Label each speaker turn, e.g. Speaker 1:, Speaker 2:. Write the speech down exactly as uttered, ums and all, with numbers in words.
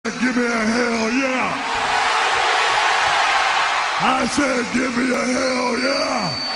Speaker 1: Give me a hell yeah. I said, give me a hell yeah.